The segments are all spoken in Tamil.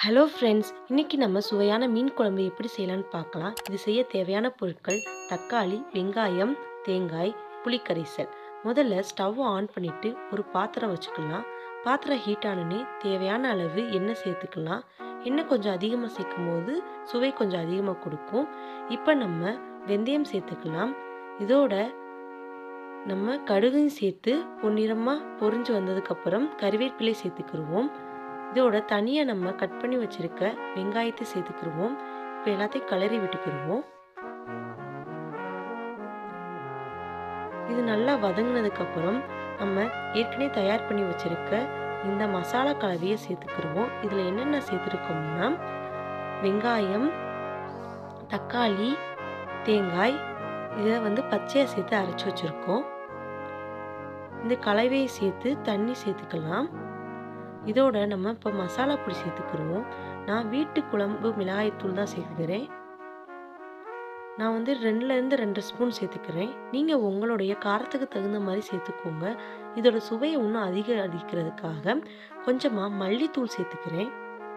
ஹலோ ஃப்ரெண்ட்ஸ், இன்னைக்கு நம்ம சுவையான மீன் குழம்பு எப்படி செய்யலான்னு பார்க்கலாம். இது செய்ய தேவையான பொருட்கள்: தக்காளி, வெங்காயம், தேங்காய், புளிக்கரைசல். முதல்ல ஸ்டவ் ஆன் பண்ணிட்டு ஒரு பாத்திரம் வச்சுக்கலாம். பாத்திரம் ஹீட் ஆனோடனே தேவையான அளவு எண்ணெய் சேர்த்துக்கலாம். எண்ணெய் கொஞ்சம் அதிகமாக சேர்க்கும் போது சுவை கொஞ்சம் அதிகமாக கொடுக்கும். இப்போ நம்ம வெந்தயம் சேர்த்துக்கலாம். இதோட நம்ம கடுகையும் சேர்த்து பொன்னிறமாக பொரிஞ்சு வந்ததுக்கப்புறம் கறிவேப்பிலை சேர்த்துக்கிடுவோம். இதோட தனியாக நம்ம கட் பண்ணி வச்சிருக்க வெங்காயத்தை சேர்த்துக்கிடுவோம். இப்போ எல்லாத்தையும் கிளறி விட்டுக்கிடுவோம். இது நல்லா வதங்கினதுக்கப்புறம் நம்ம ஏற்கனவே தயார் பண்ணி வச்சிருக்க இந்த மசாலா கலவையை சேர்த்துக்கிடுவோம். இதில் என்னென்ன சேர்த்துருக்கோம்னா வெங்காயம், தக்காளி, தேங்காய், இதை பச்சையாக சேர்த்து அரைச்சி வச்சுருக்கோம். இந்த கலவையை சேர்த்து தண்ணி சேர்த்துக்கலாம். இதோட நம்ம இப்போ மசாலா பொடி சேர்த்துக்கிடுவோம். நான் வீட்டு குழம்பு மிளகாய்த்தூள் தான் சேர்த்துக்கிறேன். நான் 2லேருந்து 2 ஸ்பூன் சேர்த்துக்கிறேன். நீங்கள் உங்களுடைய காரத்துக்கு தகுந்த மாதிரி சேர்த்துக்கோங்க. இதோட சுவையை இன்னும் அதிகரிக்கிறதுக்காக கொஞ்சமாக மல்லித்தூள் சேர்த்துக்கிறேன்.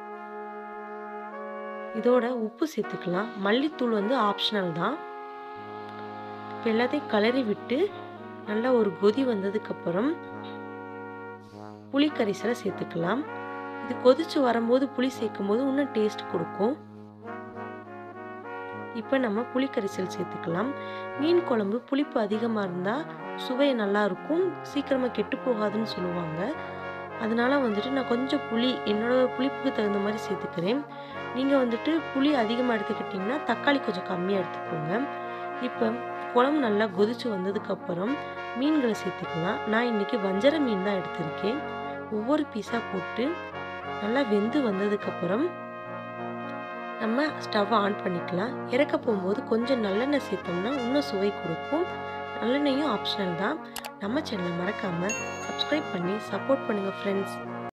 இதோட உப்பு சேர்த்துக்கலாம். மல்லித்தூள் ஆப்ஷனல் தான். இப்போ எல்லாத்தையும் கிளறி விட்டு நல்லா ஒரு கொதி வந்ததுக்கப்புறம் புளிக்கரைசலை சேர்த்துக்கலாம். இது கொதிச்சு வரும்போது புளி சேர்க்கும் போது இன்னும் டேஸ்ட் கொடுக்கும். இப்போ நம்ம புளிக்கரைசல் சேர்த்துக்கலாம். மீன் குழம்பு புளிப்பு அதிகமாக இருந்தால் சுவை நல்லா இருக்கும், சீக்கிரமாக கெட்டு போகாதுன்னு சொல்லுவாங்க. அதனால நான் கொஞ்சம் புளி என்னோட புளிப்புக்கு தகுந்த மாதிரி சேர்த்துக்கிறேன். நீங்கள் புளி அதிகமாக எடுத்துக்கிட்டிங்கன்னா தக்காளி கொஞ்சம் கம்மியாக எடுத்துக்கோங்க. இப்போ குழம்பு நல்லா கொதிச்சு வந்ததுக்கப்புறம் மீன்களை சேர்த்துக்கலாம். நான் இன்னைக்கு வஞ்சர மீன் தான் எடுத்திருக்கேன். ஒவ்வொரு பீஸாக போட்டு நல்லா வெந்து வந்ததுக்கப்புறம் நம்ம ஸ்டவ் ஆன் பண்ணிக்கலாம். இறக்க போகும்போது கொஞ்சம் நல்லெண்ணெய் சேர்த்தோம்னா இன்னும் சுவை கொடுக்கும். நல்லெண்ணெயும் ஆப்ஷனல் தான். நம்ம சேனலை மறக்காமல் சப்ஸ்கிரைப் பண்ணி சப்போர்ட் பண்ணுங்கள் ஃப்ரெண்ட்ஸ்.